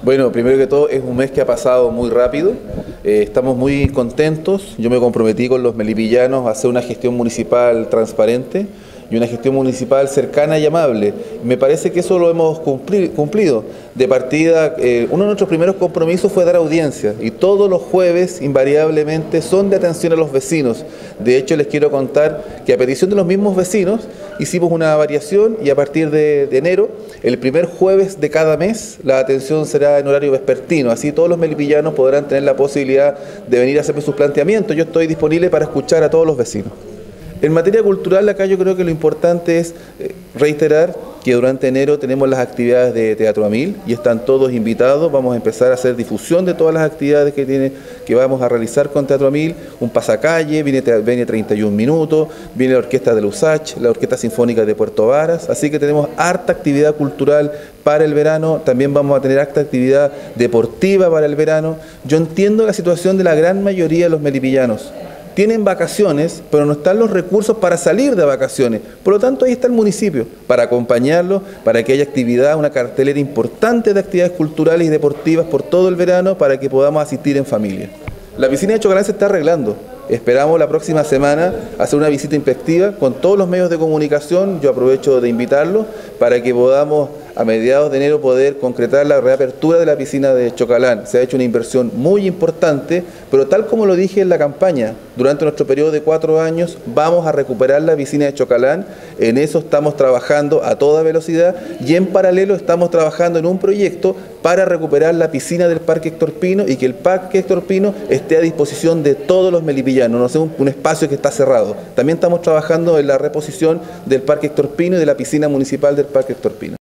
Bueno, primero que todo es un mes que ha pasado muy rápido, estamos muy contentos, yo me comprometí con los melipillanos a hacer una gestión municipal transparente y una gestión municipal cercana y amable. Me parece que eso lo hemos cumplido. De partida, uno de nuestros primeros compromisos fue dar audiencia y todos los jueves invariablemente son de atención a los vecinos. De hecho, les quiero contar que a petición de los mismos vecinos hicimos una variación y a partir de enero, el primer jueves de cada mes, la atención será en horario vespertino. Así todos los melipillanos podrán tener la posibilidad de venir a hacerme sus planteamientos. Yo estoy disponible para escuchar a todos los vecinos. En materia cultural, acá yo creo que lo importante es reiterar que durante enero tenemos las actividades de Teatro Amil y están todos invitados. Vamos a empezar a hacer difusión de todas las actividades que vamos a realizar con Teatro Amil. Un pasacalle, viene 31 minutos, viene la Orquesta de Lusach, la Orquesta Sinfónica de Puerto Varas. Así que tenemos harta actividad cultural para el verano. También vamos a tener harta actividad deportiva para el verano. Yo entiendo la situación de la gran mayoría de los melipillanos. Tienen vacaciones, pero no están los recursos para salir de vacaciones. Por lo tanto, ahí está el municipio, para acompañarlos, para que haya actividad, una cartelera importante de actividades culturales y deportivas por todo el verano, para que podamos asistir en familia. La piscina de Chocalán se está arreglando. Esperamos la próxima semana hacer una visita inspectiva con todos los medios de comunicación. Yo aprovecho de invitarlos para que podamos a mediados de enero poder concretar la reapertura de la piscina de Chocalán. Se ha hecho una inversión muy importante, pero tal como lo dije en la campaña, durante nuestro periodo de 4 años vamos a recuperar la piscina de Chocalán. En eso estamos trabajando a toda velocidad y en paralelo estamos trabajando en un proyecto para recuperar la piscina del Parque Héctor Pino y que el Parque Héctor Pino esté a disposición de todos los melipillanos, no sea un espacio que está cerrado. También estamos trabajando en la reposición del Parque Héctor Pino y de la piscina municipal del Parque Héctor Pino.